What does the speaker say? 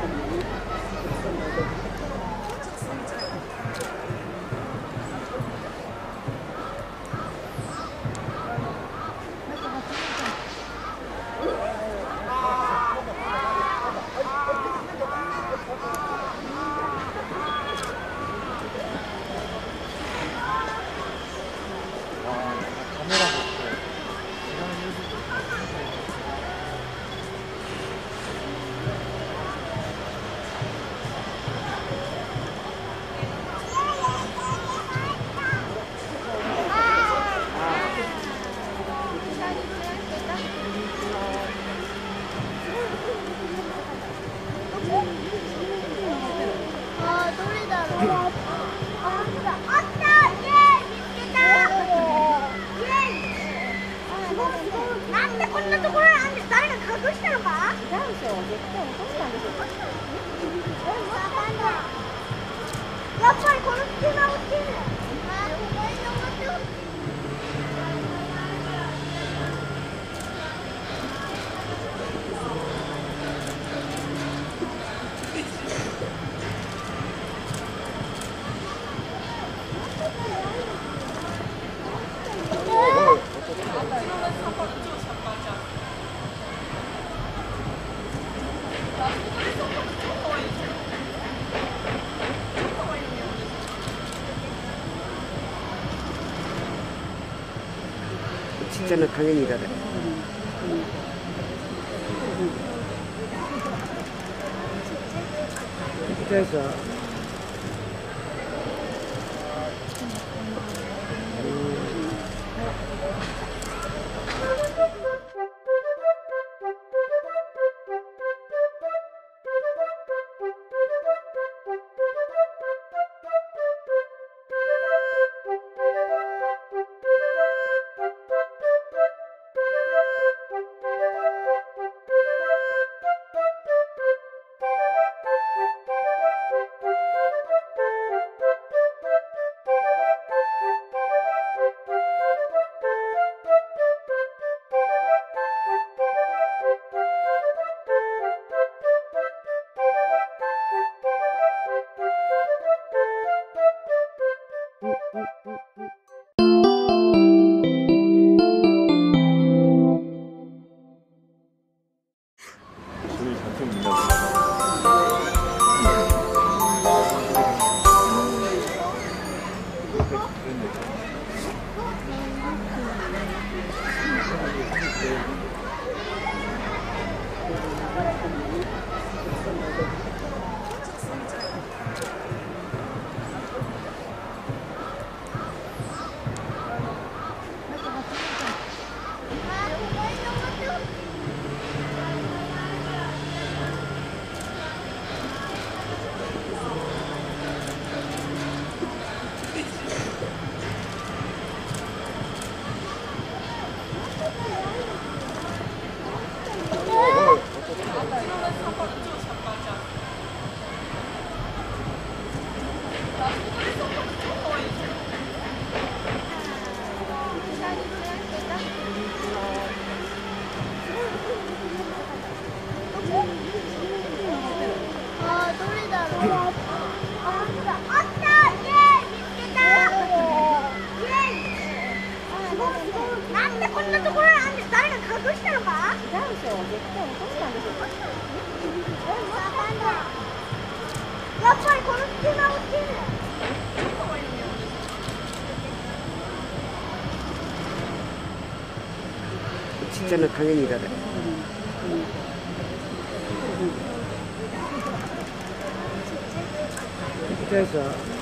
なんでこんなところなんです。誰が隠したのか。違うでしょ。絶対落としたんでしょ。やっぱりこの隙間落ちる。ここに登ってほしい。 ちっちゃな影にいられる。ちっちゃいさ。なんでこんなところなんです。誰が隠したのか。違うでしょ。絶対落としたんでしょ。やっぱりこの隙間落ちる。ちっちゃな影にいられる。ちっちゃいさ。